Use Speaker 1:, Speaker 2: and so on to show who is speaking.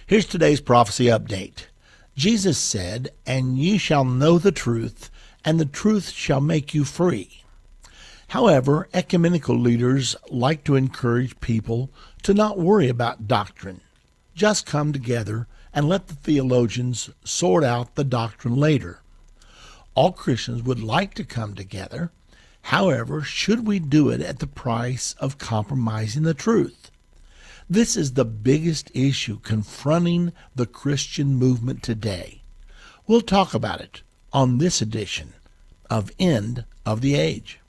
Speaker 1: Here's today's prophecy update. Jesus said, "And ye shall know the truth, and the truth shall make you free." However, ecumenical leaders like to encourage people to not worry about doctrine. Just come together and let the theologians sort out the doctrine later. All Christians would like to come together. However, should we do it at the price of compromising the truth? This is the biggest issue confronting the Christian movement today. We'll talk about it on this edition of End of the Age.